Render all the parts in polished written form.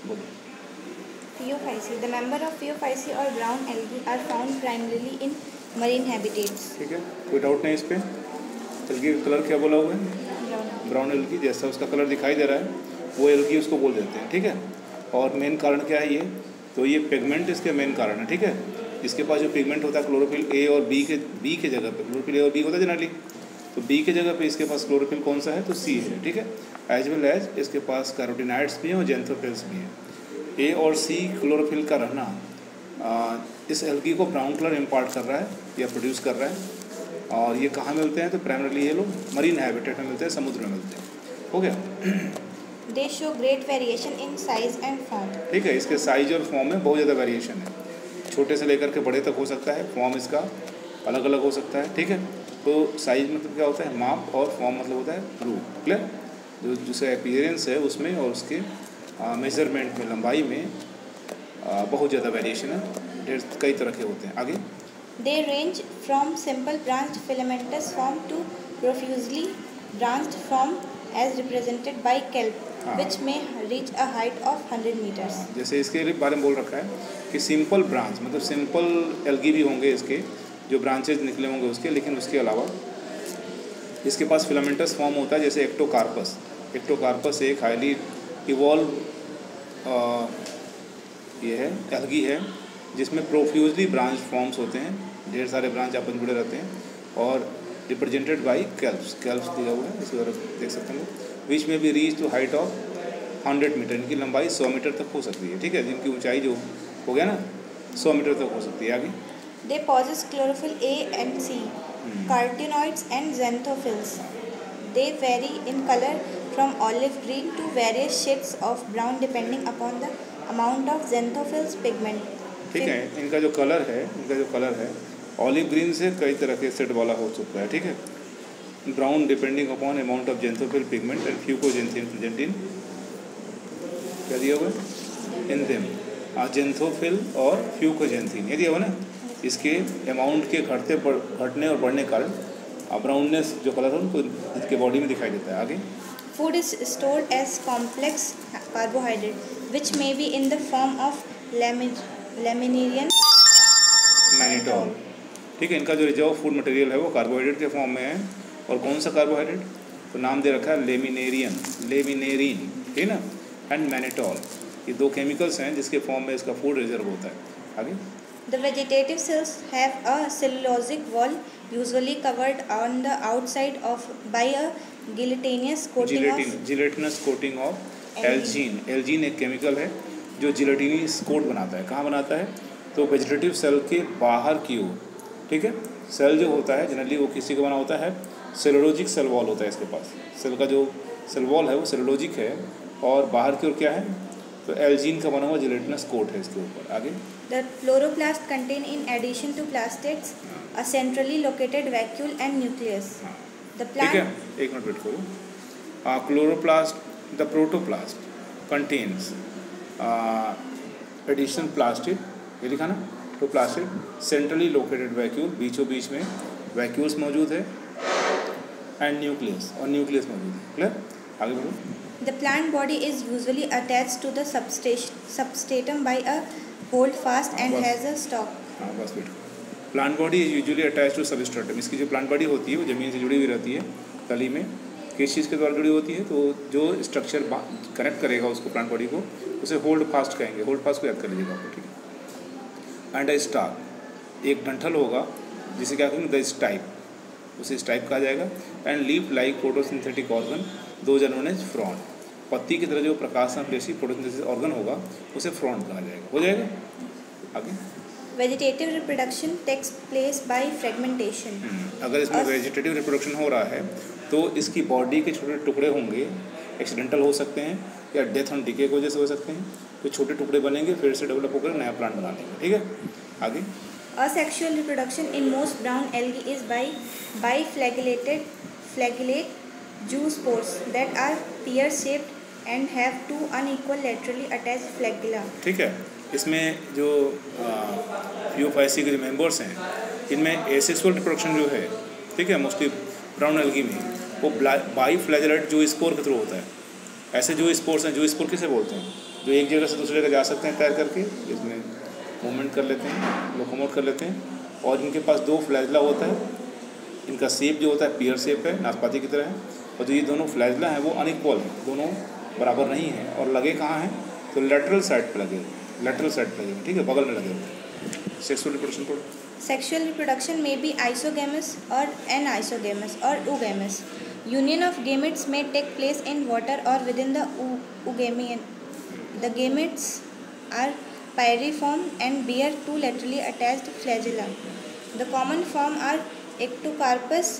बोलो। Phaeophyceae. The member of Phaeophyceae or brown algae are found primarily in marine habitats. ठीक है, कोई doubt नहीं इस पर। एल्गी का कलर क्या बोला हुआ है? Brown. ब्राउन एल्गी, जैसा उसका कलर दिखाई दे रहा है वो एल्गी उसको बोल देते हैं। ठीक है, और मेन कारण क्या है ये, तो ये पिगमेंट इसके मेन कारण है। ठीक है, इसके पास जो पिगमेंट होता है क्लोरोफिल ए और बी के जगह पे, क्लोरोफिल ए और बी होता है जनरली, तो बी के जगह पे इसके पास क्लोरोफिल कौन सा है, तो सी है। ठीक है, एज वेल एज इसके पास कैरोटिनाइड्स भी हैं और जेंथोफिल्स भी हैं। ए और सी क्लोरोफिल का रहना इस एल्गी को ब्राउन कलर इम्पार्ट कर रहा है या प्रोड्यूस कर रहा है। और ये कहाँ मिलते हैं, तो प्राइमरली ये लोग मरीन हैबिटेट में मिलते हैं, समुद्र में मिलते हैं। हो गया। They show great variation in size and form. ठीक है, इसके साइज और फॉर्म में बहुत ज़्यादा वेरिएशन है, छोटे से लेकर के बड़े तक हो सकता है, फॉर्म इसका अलग अलग हो सकता है। ठीक है, तो साइज मतलब क्या होता है, माप, और फॉर्म मतलब होता है रूप। क्लियर, जो जिसका अपीयरेंस है उसमें और उसके मेजरमेंट में, लंबाई में बहुत ज़्यादा वेरिएशन है, ढेर कई तरह के होते हैं। आगे, They range from simple branched filamentous form to profusely branched form as represented by kelp, which may reach a height of 100 meters. जैसे इसके बारे में बोल रखा है कि सिंपल ब्रांच मतलब सिंपल एल्गी भी होंगे इसके, जो ब्रांचेज निकले होंगे उसके, लेकिन उसके अलावा इसके पास फिलामेंटस फॉर्म होता है, जैसे एक्टोकार्पस। एक्टोकार्पस एक हाईली इवॉल्व ये है एल्गी है, जिसमें प्रोफ्यूजली ब्रांच फॉर्म्स होते हैं, ढेर सारे ब्रांच आपस में जुड़े रहते हैं, और रिप्रेजेंटेड बाई कैल्प्स दिया हुआ है, इसी तरह देख सकते हैं, विच में भी reach to height of 100 metre, इनकी लंबाई 100 मीटर तक हो सकती है। ठीक है, जिनकी ऊंचाई जो हो गया ना 100 मीटर तक हो सकती है। आगे, They possess chlorophyll A and C, carotenoids and xanthophylls. They vary in color from olive green to various shades of brown depending upon the amount of xanthophylls pigment. ठीक है, इनका जो कलर है ऑलिव ग्रीन से कई तरह के set वाला हो सकता है। ठीक है, brown depending upon amount of xanthophyll pigment and fucoxanthin, क्या दिया हुआ है इन देम, जेंथोफिल और फ्यूकोजेंथिन, ये दिया हुआ ना, इसके अमाउंट के घटने और बढ़ने के कारण ब्राउननेस जो कलर है उनको इसके बॉडी में दिखाई देता है। आगे, Food is stored as complex carbohydrate, which may be in the form of laminaria mannitol. ठीक है, इनका जो रिजर्व फूड मटेरियल है वो कार्बोहाइड्रेट के फॉर्म में है, और कौन सा कार्बोहाइड्रेट, तो नाम दे रखा है लेमिनेरिन, ठीक है ना, एंड मैनिटॉल। ये दो केमिकल्स हैं जिसके फॉर्म में इसका फूड रिजर्व होता है। आगे, The vegetative cells have a cellulosic wall usually covered on the outside by a gelatinous coating of gelatinous coating of algin. Algin एक केमिकल है जो जिलेटिनस कोट बनाता है। कहाँ बनाता है, तो वेजिटेटिव सेल के बाहर की ओर। ठीक है, सेल जो होता है जनरली वो किसी का बना होता है, सेलुलोजिक सेल वॉल होता है इसके पास। सेल का जो सेल वॉल है वो सेलुलोजिक है, और बाहर की ओर क्या है, तो एल्जीन का बना हुआ जिलेटिनस कोट है इसके ऊपर। आगे, The chloroplast contain in addition to plastids a centrally located vacuole and nucleus. The ठीक है, plant एक मिनट वेट करो। Chloroplast, the protoplast contains additional plastid, ये लिखा ना, तो प्लास्टिड सेंट्रली लोकेटेड वैक्यूल, बीचों बीच में वैक्यूल्स मौजूद है, एंड न्यूक्लियस, और न्यूक्लियस मौजूद है। क्लियर, आगे बढ़ो। The plant body is usually attached to the substratum by a holdfast and has a stalk. हाँ बस wait, plant body is usually attach to substratum. इसकी जो प्लांट बॉडी होती है वो ज़मीन से जुड़ी हुई रहती है, तली में किस चीज़ के द्वारा जुड़ी होती है, तो जो स्ट्रक्चर कनेक्ट करेगा उसको प्लांट बॉडी को, उसे होल्ड फास्ट कहेंगे। होल्ड फास्ट को याद कर लीजिएगा आपको। ठीक है, एंड अ स्टाक, एक डंठल होगा जिसे क्या कहेंगे, द स्टाइप, उसे स्टाइप कहा जाएगा। And leaf like photosynthetic organ, do known as frond, पत्ती की तरह जो प्रकाश संश्लेषी फोटोसिंथेसिस ऑर्गन होगा उसे फ्रॉन्ट कहा जाएगा। हो जाएगा। आगे, Vegetative reproduction takes place by fragmentation. अगर इसमें वेजिटेटिव रिप्रोडक्शन हो रहा है तो इसकी बॉडी के छोटे टुकड़े होंगे, एक्सीडेंटल हो सकते हैं या डेथ एंड डिके की वजह से हो सकते हैं, तो छोटे टुकड़े बनेंगे, फिर से डेवलप होकर नया प्लांट बना देंगे। ठीक है, आगे, Asexual reproduction in most brown algae is by flagellate zoospores that are pear-shaped and have two unequal laterally attached flagella. ठीक है, इसमें जो फियोफाइसी के जो मेंबर्स हैं, इनमें एसेक्सुअल रिप्रोडक्शन जो है, ठीक है, मोस्टली ब्राउन एल्गी में वो बाई फ्लैजेलेट जो स्पोर के थ्रू होता है। ऐसे जो स्पोर्स हैं, जो स्पोर किसे बोलते हैं, जो एक जगह से दूसरी जगह जा सकते हैं तैर करके, इसमें मूवमेंट कर लेते हैं, लोकोमोट कर लेते हैं। और इनके पास 2 फ्लैजला होता है, इनका शेप जो होता है पियर शेप है, नाशपाती की तरह है। और जो ये दोनों फ्लैजला हैं वो अनइक्वल हैं, दोनों बराबर नहीं हैं। और लगे कहाँ हैं, तो लेटरल साइड पे लगे, लेटरल साइड पे लगे, ठीक है, बगल में लगे हुए। सेक्सुअल रिप्रोडक्शन को Sexual reproduction may be isogamous or anisogamous or oogamous. Union of gametes may take place in water or within the oogamian. The gametes are pyriform and bear 2 laterally attached flagella. The common form are Ectocarpus,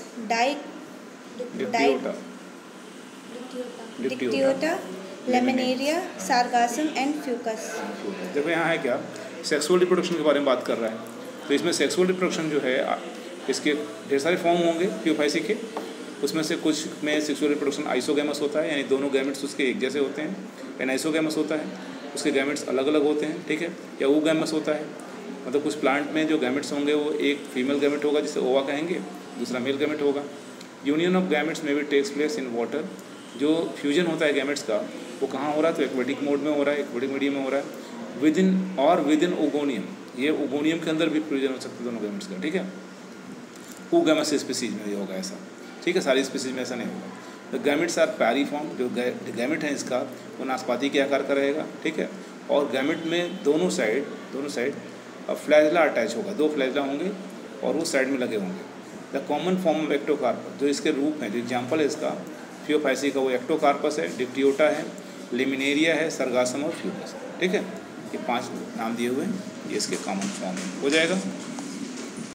Dictyota, Laminaria, Sargassum and Fucus. देखो यहाँ है क्या, sexual reproduction के बारे में बात कर रहा है। तो इसमें सेक्सुअल रिप्रोडक्शन जो है इसके ढेर सारे फॉर्म होंगे प्यूफाइसी के। उसमें से कुछ में सेक्सुअल रिप्रोडक्शन आइसोगैमस होता है, यानी दोनों गैमेट्स उसके एक जैसे होते हैं। एनाइसोगैमस होता है, उसके गैमेट्स अलग अलग होते हैं, ठीक है। या oogamous होता है, मतलब कुछ प्लांट में जो गैमेट्स होंगे वो एक फीमेल गैमेट होगा जिसे ओवा कहेंगे, दूसरा मेल गैमेट होगा। यूनियन ऑफ गैमेट्स में भी टेक्स प्लेस इन वाटर। जो फ्यूजन होता है गैमेट्स का वो कहाँ हो रहा है, तो एक्वेटिक मोड में हो रहा है, एक्वेटिक मीडियम में हो रहा है। विद इन ओगोनियम, ये ओगोनियम के अंदर भी फ्यूजन हो सकता है दोनों गैमेट्स का, ठीक है। oogamous स्पीसीज में ये होगा ऐसा, ठीक है, सारी स्पीसीज में ऐसा नहीं होगा। द गैमेट्स आर पैरीफॉर्म, जो गैमेट है इसका वो नाशपाती के आकार का रहेगा, ठीक है। और गैमेट में दोनों साइड फ्लैजला अटैच होगा, 2 फ्लैजला होंगे और वो साइड में लगे होंगे। The common form of Ectocarpus, जो इसके रूप हैं, जो एग्जाम्पल है इसका फियोफाइसी का, वो एक्टोकार्पस है, डिप्टियोटा है, लेमिनेरिया है, सरगासम और फ्यूकस, ठीक है। ये 5 नाम दिए हुए हैं, ये इसके कॉमन फॉर्म हो जाएगा।